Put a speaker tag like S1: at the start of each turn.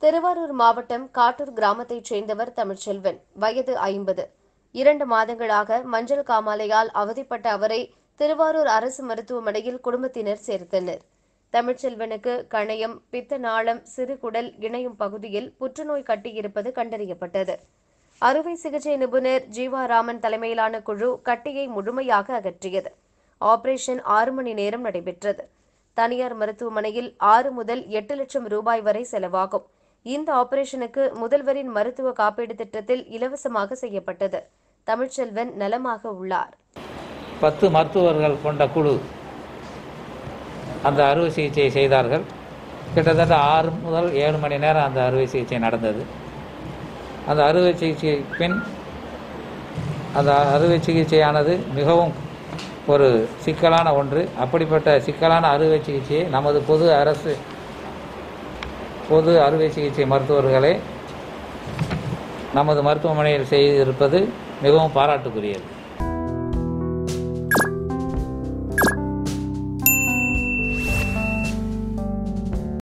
S1: திருவாரூர் மாவட்டம் காட்டூர் கிராமத்தைச் சேர்ந்தவர் தமிழ்ச்செல்வன், வயது 50. 2 மாதங்களாக மஞ்சள் காமாலையால் அவதிப்பட்ட அவரை திருவாரூர் அரசு மருத்துவமனையில் குடும்பத்தினர் சேர்த்தனர். தமிழ்ச்செல்வனுக்கு கணையம், பித்த நாளம், சிறுகுடல் இணையும் பகுதியில் புற்றுநோய் கட்டியிருப்பது கண்டறியப்பட்டது. அறுவை சிகிச்சை நிபுணர் ஜீவாராமன் தலைமையிலான குழு கட்டியை முழுமையாக அகற்றியது. ஆபரேஷன் 6 மணி நேரம் நடைபெற்றது. தனியார் மருத்துவமனையில் 6 முதல் 8 லட்சம் ரூபாய் வரை செலவாகும். இந்த ஆபரேஷனுக்கு முதல்வரின் மருத்துவ காப்பீடு திட்டத்தில் இலவசமாக செய்யப்பட்டது. தமிழ்ச்செல்வன் நலமாக உள்ளார்.
S2: 10 மருத்துவர்கள் கொண்ட குழு அந்த அறுவை சிகிச்சை செய்தார்கள். கிட்டத்தட்ட 6 முதல் 7 மணி நேரம் அந்த அறுவை சிகிச்சை நடந்தது. அந்த அறுவை சிகிச்சை பின் அந்த அறுவை சிகிச்சையானது மிகவும் ஒரு சிக்கலான ஒன்று. அப்படிப்பட்ட சிக்கலான அறுவை சிகிச்சையை நமது பொது அறுவை சிகிச்சை மருத்துவர்களே நமது மருத்துவமனையில் செய்திருப்பது மிகவும் பாராட்டுக்குரியது.